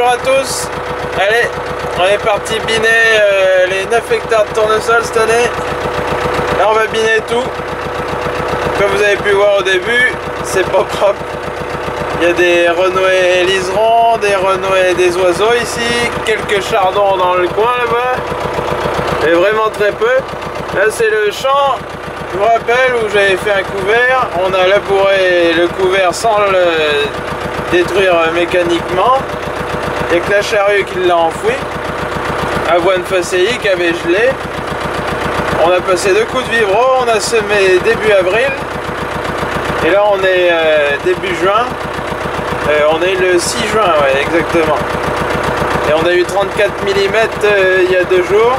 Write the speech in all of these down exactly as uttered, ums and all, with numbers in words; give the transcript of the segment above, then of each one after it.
bonjour à tous. Allez, on est parti biner euh, les neuf hectares de tournesol cette année. Là on va biner tout. Comme vous avez pu voir au début, c'est pas propre. Il y a des renouées liserons, des renouées des oiseaux ici, quelques chardons dans le coin là-bas, mais vraiment très peu. Là c'est le champ, je vous rappelle, où j'avais fait un couvert. On a labouré le couvert sans le détruire mécaniquement. Il n'y a que la charrue qui l'a enfoui. Avoine facéique avait gelé. On a passé deux coups de vibro, on a semé début avril. Et là on est euh, début juin. Euh, on est le six juin, ouais, exactement. Et on a eu trente-quatre millimètres euh, il y a deux jours.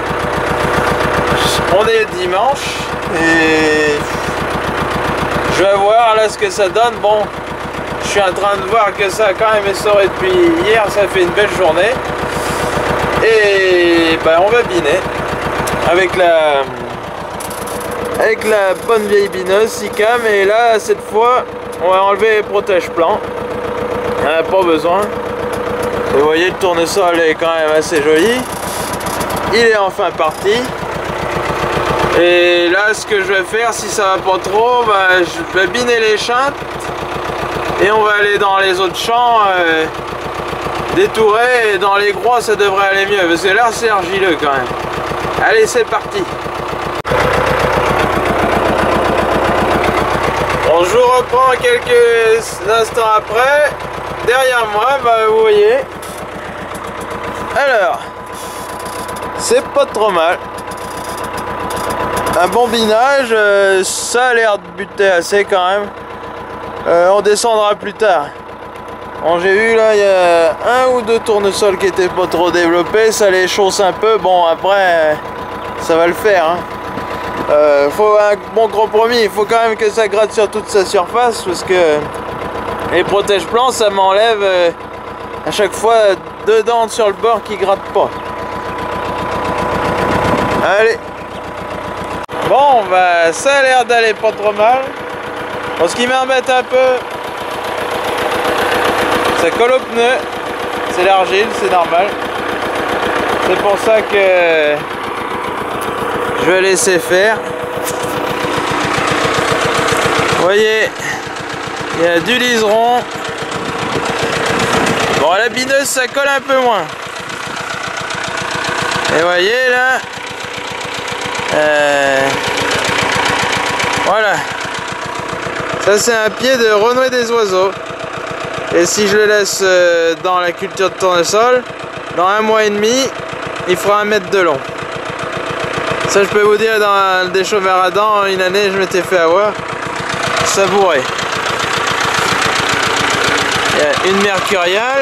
On est dimanche. Et je vais voir là ce que ça donne. Bon, je suis en train de voir que ça a quand même essoré depuis hier. Ça fait une belle journée. Et ben, on va biner avec la avec la bonne vieille bineuse Sicam. Et là cette fois on va enlever les protège-plans. On n'a pas besoin. Vous voyez, le tournesol est quand même assez joli. Il est enfin parti. Et là ce que je vais faire, si ça va pas trop, bah, je vais biner les chintes. Et on va aller dans les autres champs euh, détourés. Et dans les groix ça devrait aller mieux. Parce que là c'est argileux quand même. Allez, c'est parti. Bon, je vous reprends quelques instants après. Derrière moi, bah, vous voyez. Alors, c'est pas trop mal. Un bon binage, euh, ça a l'air de buter assez quand même. Euh, on descendra plus tard. Bon, j'ai vu là, il y a un ou deux tournesols qui étaient pas trop développés, ça les chausse un peu. Bon, après, ça va le faire. Hein. Euh, faut un bon compromis, il faut quand même que ça gratte sur toute sa surface parce que les protège-plans ça m'enlève euh, à chaque fois deux dents sur le bord qui grattent pas. Allez. Bon, bah ça a l'air d'aller pas trop mal. Bon, ce qui m'embête un peu, ça colle au pneu. C'est l'argile, c'est normal. C'est pour ça que je vais laisser faire. Vous voyez, il y a du liseron. Bon, la bineuse ça colle un peu moins. Et vous voyez là, euh, voilà. Ça c'est un pied de renouée des oiseaux. Et si je le laisse euh, dans la culture de tournesol, dans un mois et demi, il fera un mètre de long. Ça je peux vous dire, dans le déchauffeur à dents, une année je m'étais fait avoir. Savouré. Il y a une mercuriale.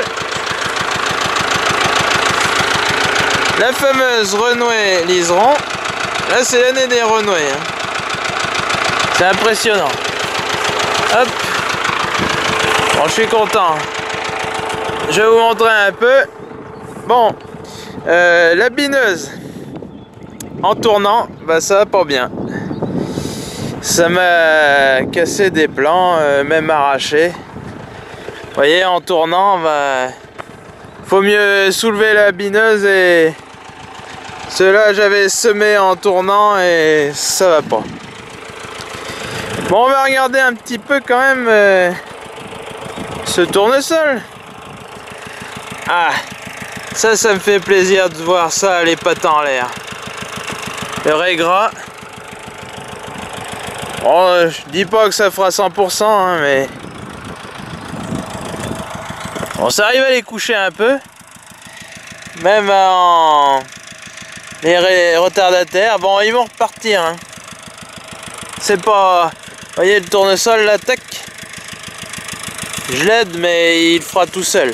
La fameuse renouée liseron. Là c'est l'année des renouées. Hein. C'est impressionnant. Hop. Bon, je suis content. Je vais vous montrer un peu. Bon, euh, la bineuse. En tournant, bah ça va pas bien. Ça m'a cassé des plans, euh, même arraché. Vous voyez, en tournant, bah, faut mieux soulever la bineuse et cela j'avais semé en tournant et ça va pas. Bon, on va regarder un petit peu quand même euh, ce tournesol. Ah, ça, ça me fait plaisir de voir ça, les pattes en l'air. Le raie gras. Bon, je dis pas que ça fera cent pour cent, hein, mais bon, ça arrive à les coucher un peu. Même en les retardataires. Bon, ils vont repartir. Hein. C'est pas... Vous voyez le tournesol, là, tac. Je l'aide, mais il fera tout seul.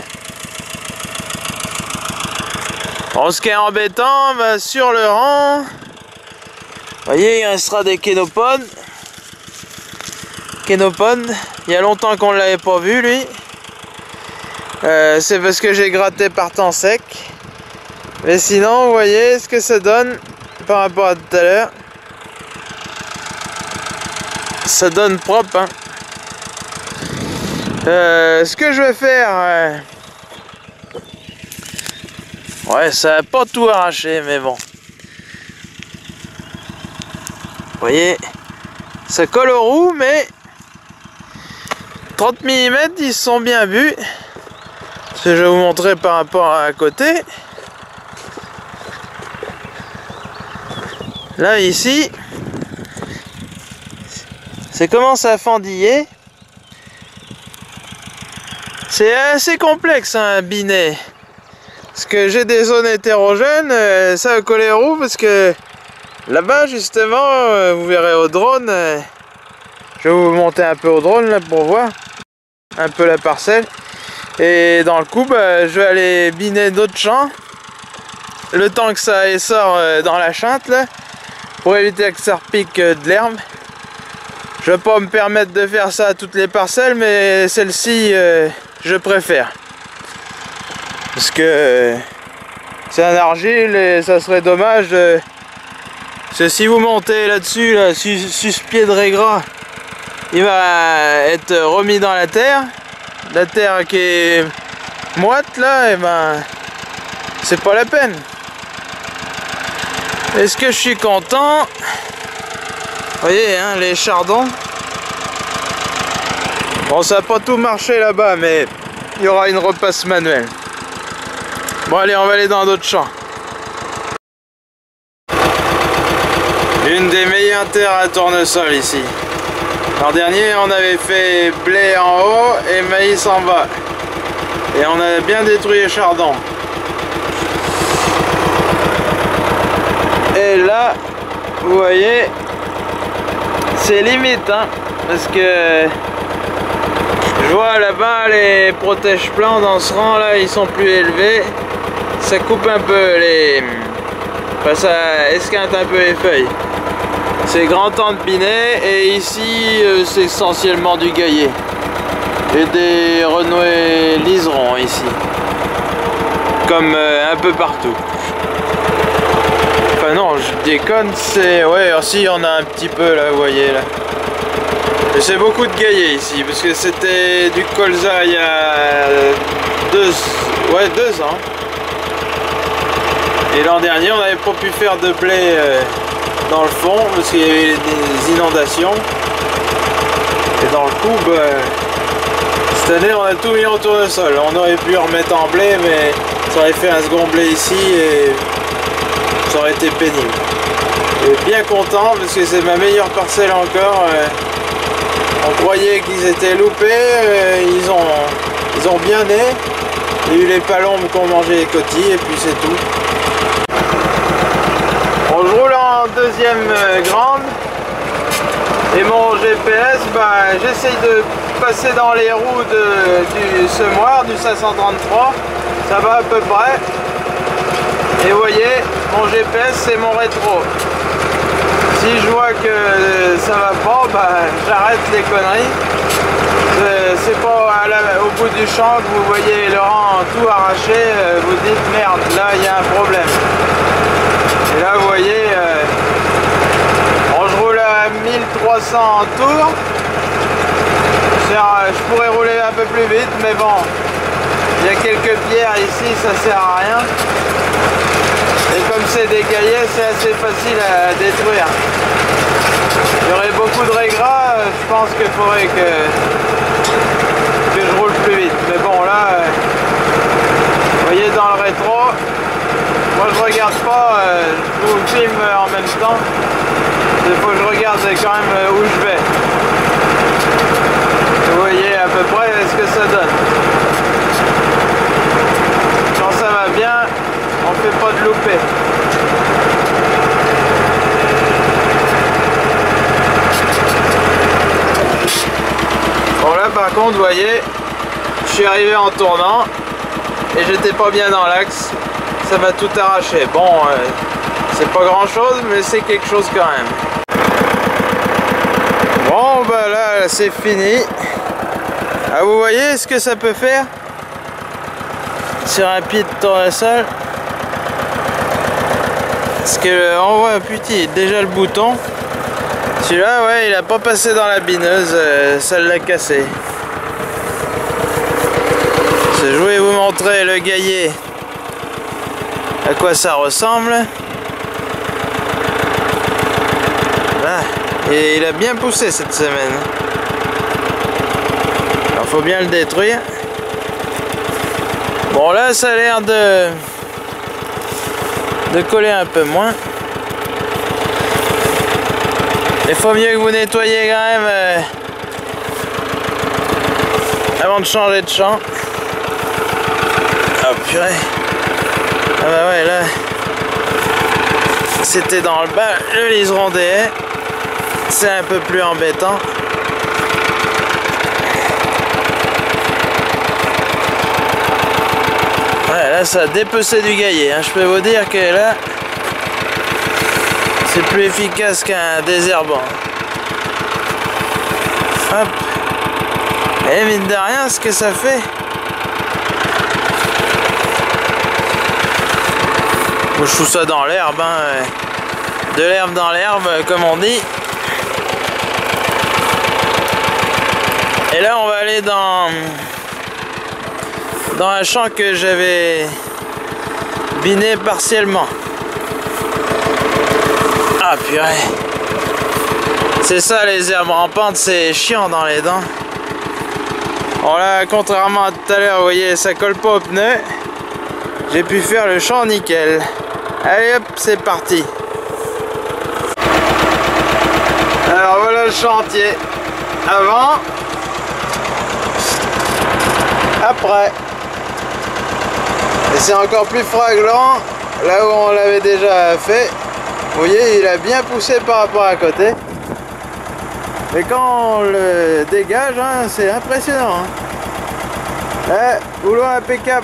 Bon, ce qui est embêtant, bah, sur le rang... Vous voyez, il restera des kénopodes. Kénopode, il y a longtemps qu'on ne l'avait pas vu lui. Euh, c'est parce que j'ai gratté par temps sec. Mais sinon, vous voyez ce que ça donne par rapport à tout à l'heure. Ça donne propre. Hein. Euh, ce que je vais faire, euh, Ouais, ça a pas tout arraché, mais bon. Vous voyez, ça colle aux roues, mais trente millimètres, ils se sont bien vus. Ce que je vais vous montrer par rapport à côté. Là, ici, ça commence à fendiller. C'est assez complexe, hein, un binet. Parce que j'ai des zones hétérogènes, euh, ça a collé aux roues, parce que là-bas, justement, euh, vous verrez au drone. Euh, je vais vous monter un peu au drone, là, pour voir un peu la parcelle. Et dans le coup, bah, je vais aller biner d'autres champs. Le temps que ça essore euh, dans la chinte, là, pour éviter que ça repique euh, de l'herbe. Je vais pas me permettre de faire ça à toutes les parcelles, mais celle-ci, euh, je préfère. Parce que euh, c'est un argile et ça serait dommage. Euh, parce que si vous montez là-dessus, là, sur, sur ce pied de régras, il va être remis dans la terre. La terre qui est moite là, et ben c'est pas la peine. Est-ce que je suis content? Vous voyez, hein, les chardons. Bon, ça n'a pas tout marché là-bas, mais il y aura une repasse manuelle. Bon, allez, on va aller dans d'autres champs. Une des meilleures terres à tournesol ici. L'an dernier, on avait fait blé en haut et maïs en bas. Et on a bien détruit les chardons. Et là, vous voyez, c'est limite, hein, parce que je vois là-bas les protège-plants dans ce rang là, ils sont plus élevés. Ça coupe un peu les... Enfin, ça esquinte un peu les feuilles. C'est grand temps de binet et ici euh, c'est essentiellement du gaillet. Et des renoués liserons ici. Comme euh, un peu partout. Enfin non, je déconne, c'est... Ouais, aussi on a un petit peu là, vous voyez là. Et c'est beaucoup de gaillet ici, parce que c'était du colza il y a deux... Ouais, deux ans. Et l'an dernier, on n'avait pas pu faire de blé euh, dans le fond, parce qu'il y avait des inondations. Et dans le coup, bah, cette année, on a tout mis en tournesol. On aurait pu remettre en blé, mais ça aurait fait un second blé ici, et ça aurait été pénible. Et bien content, parce que c'est ma meilleure parcelle encore. Euh, on croyait qu'ils étaient loupés, euh, ils, ont, ils ont bien né. Il y a eu les palombes qui ont mangé les cotilles, et puis c'est tout. Bon, je roule en deuxième euh, grande. Et mon G P S, bah, j'essaye de passer dans les roues de, du semoir, du cinq cent trente-trois. Ça va à peu près. Et vous voyez, mon G P S, c'est mon rétro. Si je vois que ça va pas, bah, j'arrête les conneries. C'est pas à la, au bout du champ que vous voyez le rang tout arraché, vous dites merde, là il y a un problème. Et là vous voyez, euh, bon, je roule à mille trois cents tours. Je pourrais rouler un peu plus vite, mais bon, il y a quelques pierres ici, ça sert à rien. Et comme c'est des caillets, c'est assez facile à détruire. Il y aurait beaucoup de régras, je pense qu'il faudrait que, que je roule plus vite. Mais bon là, euh, vous voyez dans le rétro, moi je regarde pas, euh, je vous filme en même temps. Il faut que je regarde quand même où je vais. Vous voyez à peu près ce que ça donne. Quand ça va bien, on fait pas de loupé. Bon là par contre vous voyez, je suis arrivé en tournant et j'étais pas bien dans l'axe, ça m'a tout arraché. Bon, euh, c'est pas grand chose mais c'est quelque chose quand même. Bon bah là c'est fini. Ah, vous voyez ce que ça peut faire sur un pied de tournesol? Parce que on voit petit, déjà le bouton. Celui-là, ouais, il a pas passé dans la bineuse, euh, ça l'a cassé. Je vais vous montrer le gaillet à quoi ça ressemble. Là. Et il a bien poussé cette semaine. Alors faut bien le détruire. Bon là ça a l'air de de coller un peu moins. Il faut mieux que vous nettoyiez quand même euh, avant de changer de champ. Oh purée. Ah bah ouais là c'était dans le bas, le liseron des haies. C'est un peu plus embêtant. Ouais, là ça a dépecé du gaillet, hein. Je peux vous dire que là c'est plus efficace qu'un désherbant. Hop. Et mine de rien, ce que ça fait. Moi, je fous ça dans l'herbe, hein. De l'herbe dans l'herbe, comme on dit. Et là, on va aller dans dans un champ que j'avais biné partiellement. Ah purée. C'est ça les herbes rampantes, c'est chiant dans les dents. Bon là, contrairement à tout à l'heure, vous voyez, ça colle pas aux pneus. J'ai pu faire le champ nickel. Allez hop, c'est parti. Alors voilà le chantier. Avant. Après. Et c'est encore plus fraglant là où on l'avait déjà fait. Vous voyez, il a bien poussé par rapport à côté. Mais quand on le dégage, hein, c'est impressionnant. Hein. Eh, boulot impeccable.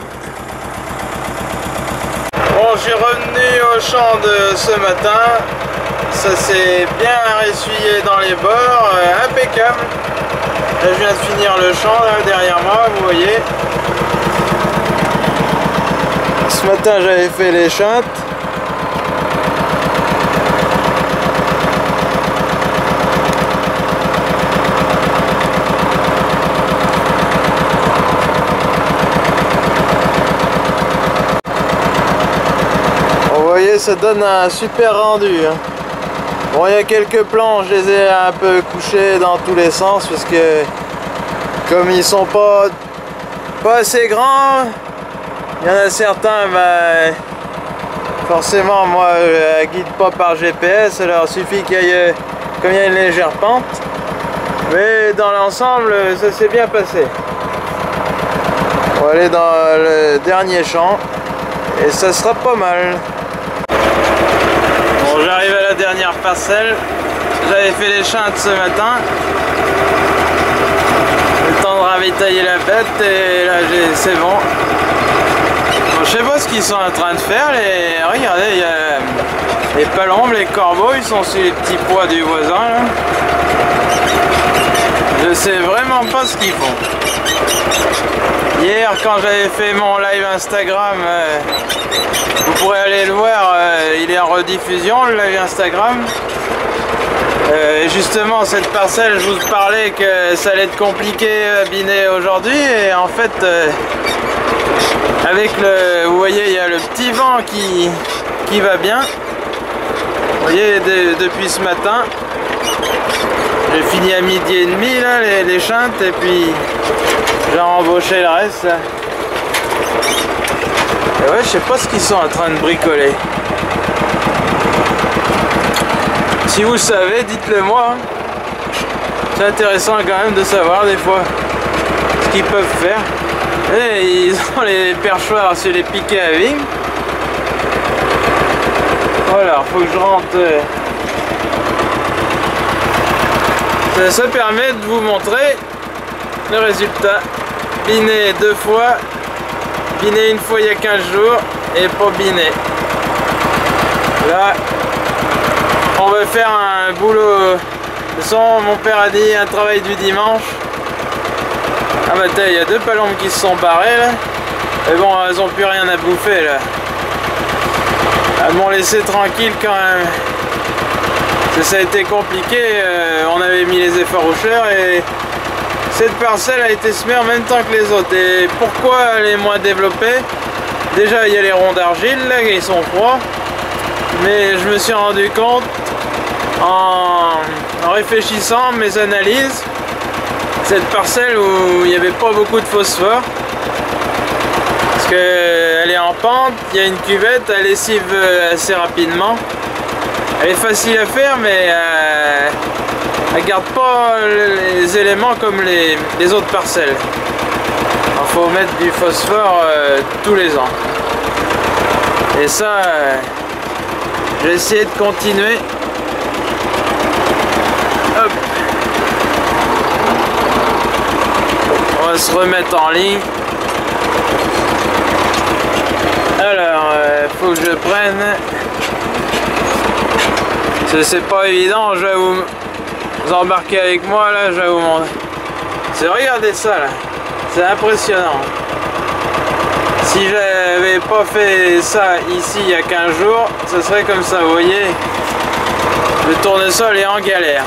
Bon, je suis revenu au champ de ce matin. Ça s'est bien essuyé dans les bords. Euh, impeccable. Là, je viens de finir le champ là, derrière moi, vous voyez. Ce matin, j'avais fait les chintes. Vous voyez, ça donne un super rendu. Hein. Bon, il y a quelques plans, je les ai un peu couchés dans tous les sens parce que comme ils sont pas, pas assez grands, il y en a certains, ben, forcément, moi, je ne guide pas par G P S, alors il suffit qu'il y ait, comme il y a une légère pente. Mais dans l'ensemble, ça s'est bien passé. On va aller dans le dernier champ et ça sera pas mal. Bon, j'arrive à la dernière parcelle. J'avais fait les chintes ce matin. Le temps de ravitailler la bête et là c'est bon. Bon. Je sais pas ce qu'ils sont en train de faire. Les... Regardez, il y a les palombes, les corbeaux, ils sont sur les petits pois du voisin. Là. Je sais vraiment pas ce qu'ils font. Hier, quand j'avais fait mon live Instagram, euh, vous pourrez aller le voir, euh, il est en rediffusion, le live Instagram. Euh, justement, cette parcelle, je vous parlais que ça allait être compliqué à biner aujourd'hui. Et en fait, euh, avec le... Vous voyez, il y a le petit vent qui, qui va bien. Vous voyez, de, depuis ce matin. J'ai fini à midi et demi, là, les, les chintes, et puis... j'ai embauché le reste là. Et ouais, je sais pas ce qu'ils sont en train de bricoler. Si vous savez, dites-le moi. C'est intéressant quand même de savoir des fois ce qu'ils peuvent faire. Et ils ont les perchoirs sur les piquets à vigne. Voilà, faut que je rentre. Ça, ça permet de vous montrer le résultat. Biné deux fois, biné une fois il y a quinze jours et pas biné. Là, on va faire un boulot. De toute façon, mon père a dit un travail du dimanche. Ah bah il y a deux palombes qui se sont barrées là. Mais bon, elles ont plus rien à bouffer là. Elles m'ont laissé tranquille quand même. Ça a été compliqué, euh, on avait mis les effaroucheurs et cette parcelle a été semée en même temps que les autres. Et pourquoi elle est moins développée? déjà il y a les ronds d'argile là, ils sont froids. Mais je me suis rendu compte en, en réfléchissant à mes analyses, cette parcelle où il n'y avait pas beaucoup de phosphore, parce qu'elle est en pente, il y a une cuvette, elle lessive assez rapidement. Elle est facile à faire, mais euh, elle garde pas les éléments comme les, les autres parcelles. Il faut mettre du phosphore euh, tous les ans. Et ça, euh, j'ai essayé de continuer. Hop. On va se remettre en ligne. Alors, euh, faut que je prenne. C'est pas évident, je vais vous, vous embarquer avec moi là, je vais vous montrer. Regardez ça là, c'est impressionnant. Si j'avais pas fait ça ici il y a quinze jours, ce serait comme ça, vous voyez. Le tournesol est en galère.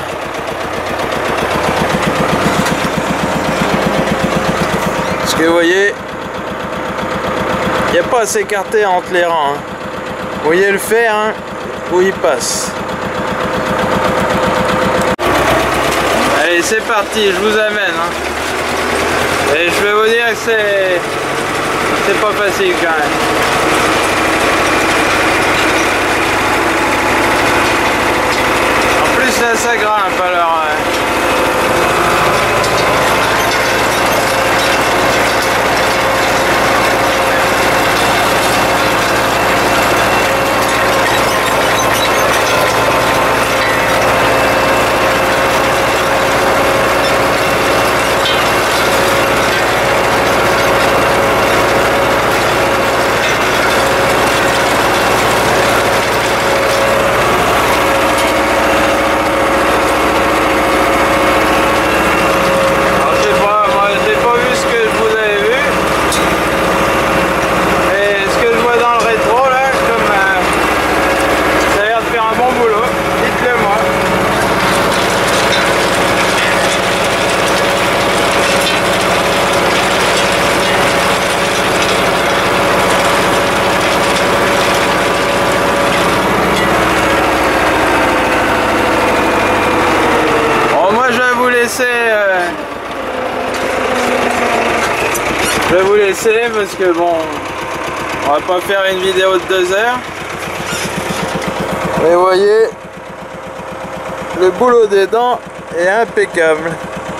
Parce que vous voyez, il n'y a pas à s'écarter entre les rangs. Hein. Vous voyez le fer, hein, où il passe. Allez, c'est parti, je vous amène. Hein. Et je vais vous dire que c'est... c'est pas facile quand même. En plus là ça grimpe alors. Euh... Euh, je vais vous laisser parce que bon, on va pas faire une vidéo de deux heures. Mais vous voyez, le boulot des dents est impeccable.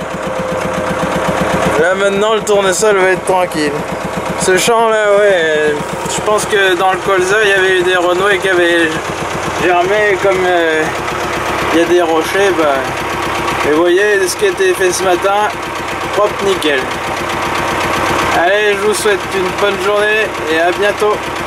Là maintenant le tournesol va être tranquille. Ce champ là, ouais, je pense que dans le colza il y avait eu des renouées qui avaient germé, comme euh, il y a des rochers, bah, et vous voyez ce qui a été fait ce matin, propre nickel. Allez, je vous souhaite une bonne journée et à bientôt.